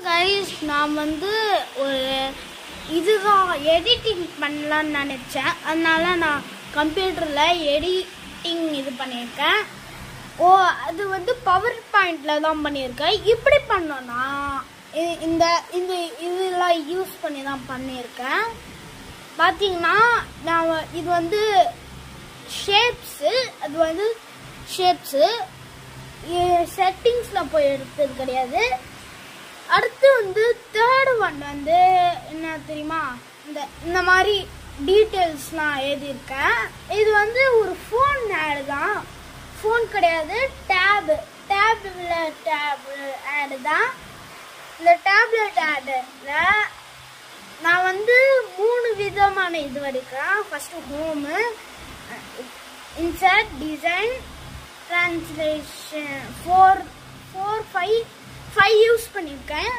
Guys நான் ஒரு இதுதான் எடிட்டிங் பண்ணலான்னு நினச்சேன். அதனால நான் கம்ப்யூட்டரில் எடிட்டிங் இது பண்ணியிருக்கேன். அது பவர் பாயிண்டில் தான் பண்ணியிருக்கேன். இப்படி பண்ணோன்னா இந்த இந்த இதெல்லாம் யூஸ் பண்ணி தான் பண்ணியிருக்கேன். பார்த்தீங்கன்னா நான் இது ஷேப்ஸு, அது ஷேப்ஸு செட்டிங்ஸில் போய் எடுத்தது கிடையாது. அடுத்து தேர்ட் ஒன் என்ன தெரியுமா, இந்த மாதிரி டீட்டெயில்ஸ்லாம் எழுதியிருக்கேன். இது ஒரு ஃபோன் ஆடு தான், ஃபோன் கிடையாது, டேபில் ஆடு தான். இந்த டேப்லெட் ஆடில் நான் 3 விதமான இது வரைக்கிறேன். First home, insert, design, translation 5 use பண்ணியிருக்கேன்.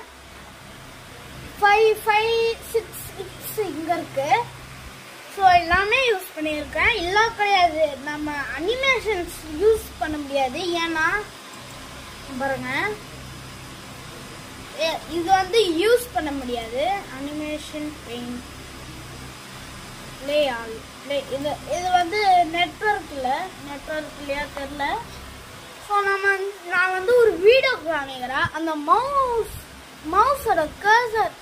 5, 6 இங்கே இருக்கு. ஸோ எல்லாமே யூஸ் பண்ணியிருக்கேன். இல்லை கிடையாது, நம்ம அனிமேஷன்ஸ் யூஸ் பண்ண முடியாது. ஏன்னா பாருங்க, இது யூஸ் பண்ண முடியாது. அனிமேஷன் பெயிண்ட் இது நெட்வொர்க்லையா தெரியல. ஸோ நான் ஒரு வீடியோ காமிக்கிறேன். அந்த மவுஸோட கர்சர்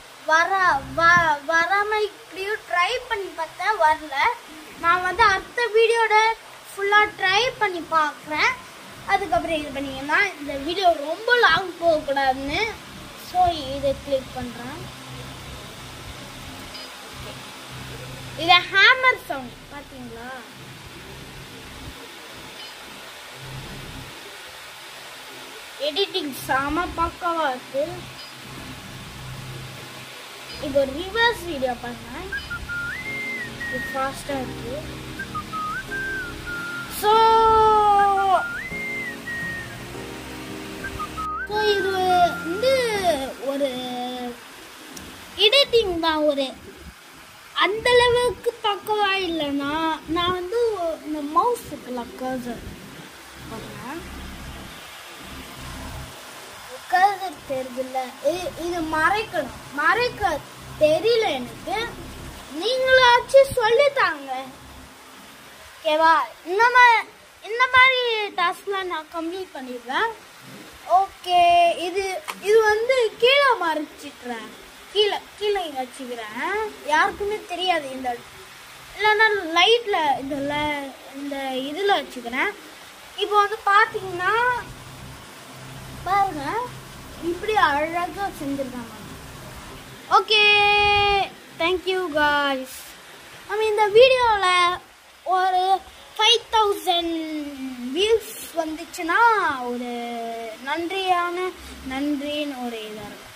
வராமையும் ட்ரை பண்ணி பார்த்தேன், வரல. நான் அடுத்த வீடியோட ஃபுல்லாக ட்ரை பண்ணி பார்க்குறேன். அதுக்கப்புறம் இது பண்ணிங்கன்னா இந்த வீடியோ ரொம்ப லாங் போகக்கூடாதுன்னு ஸோ இதை கிளிக் பண்ணுறேன். இது ஹேமர் சவுண்ட் பார்த்தீங்களா? எடிட்டிங் செம பக்காவா இருக்கு. இப்போ ரிவர்ஸ் வீடியோ பண்ணேன், இது ஃபாஸ்டா இருக்கு. ஸோ இது ஒரு எடிட்டிங் தான். அந்த அளவுக்கு பக்கவா இல்லைன்னா நான் இந்த மவுஸ் இருக்குல்ல, கர்சர் தெரியுதுல்ல, இது மறைக்க தெரியல எனக்கு. நீங்களாச்சும் சொல்லித்தாங்க, ஓகேவா? இந்த மாதிரி டாஸ்க்லாம் நான் கம்ப்ளீட் பண்ணிடுவேன். ஓகே, இது கீழே மறைச்சிட்றேன், கீழே இங்கே வச்சுக்கிறேன், யாருக்குமே தெரியாது. இல்லைன்னா லைட்டில் இந்த இதில் வச்சுக்கிறேன். இப்போ பார்த்தீங்கன்னா பாருங்க, இப்படி அழகாக செஞ்சுருக்காங்க. Okay, thank you guys. நம்ம இந்த வீடியோவில் ஒரு 5000 வியூஸ் வந்துச்சுன்னா ஒரு நன்றின்னு ஒரு இதாக இருக்கும்.